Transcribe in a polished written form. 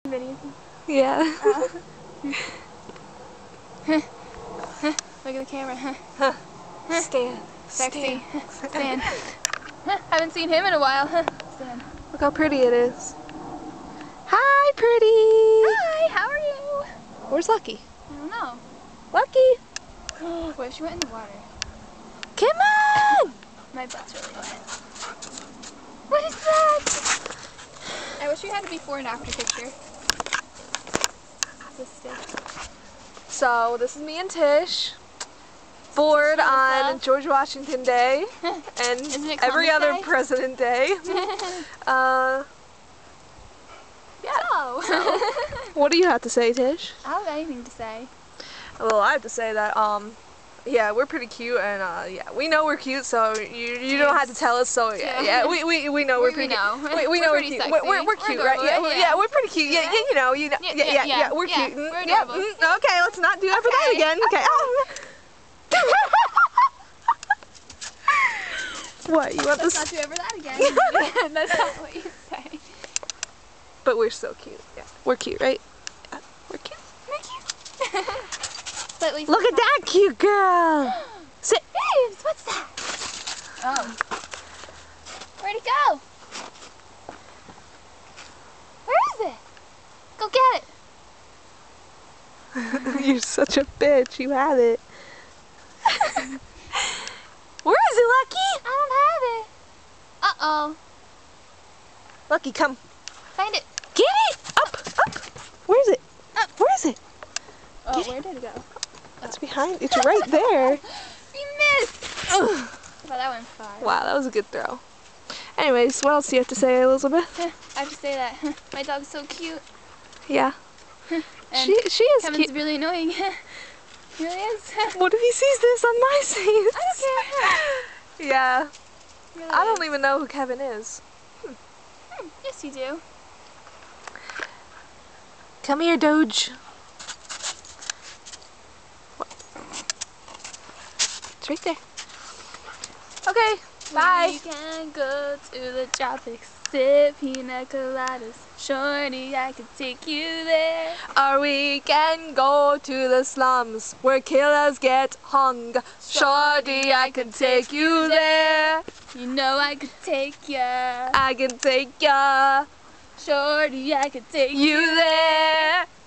Video. Yeah. Look at the camera. Stand. Sexy. Stand. Haven't seen him in a while. Stand. Look how pretty it is. Hi, pretty. Hi, how are you? Where's Lucky? I don't know. Lucky. What if she went in the water? Come on. My butt's really wet. What is that? I wish we had a before and after picture. This stick. So this is me and Tish. Bored on George Washington Day and every other Day? President Day. Yeah. So. What do you have to say, Tish? I don't have anything to say. Well, I have to say that yeah, we're pretty cute, and yeah, we know we're cute, so you don't have to tell us. So yeah, we know we're pretty cute. We know we're cute. We're cute, right? Yeah, we're pretty cute. Yeah, you know, yeah, we're cute. Yeah. Okay, let's not do ever that again. Okay. What, you want this? Let's not do ever that again. That's not what you say. But we're so cute. Yeah, we're cute, right? Yeah, we're cute. We're cute. But at least look at that cute girl. Sit. Babes, what's that? Oh. Where'd it go? Where is it? Go get it. You're such a bitch. You have it. Where is it, Lucky? I don't have it. Uh-oh. Lucky, come. Find it. Get it! Up! Where is it? Where is it? Oh, where did it go? It's behind. It's right there. You missed! Well, that went far. Wow, that was a good throw. Anyways, what else do you have to say, Elizabeth? I have to say that my dog's so cute. Yeah. And she is Kevin's cute. really annoying. He really is. What if he sees this on my scenes? I don't care. Yeah. Really I don't even know who Kevin is. Yes, you do. Come here, Doge. It's right there. Okay, bye. We can go to the tropics, sip pina coladas. Shorty, I could take you there. Or we can go to the slums where killers get hung. Shorty, I can take you there. You know I could take ya. I can take ya. Shorty, I could take You there.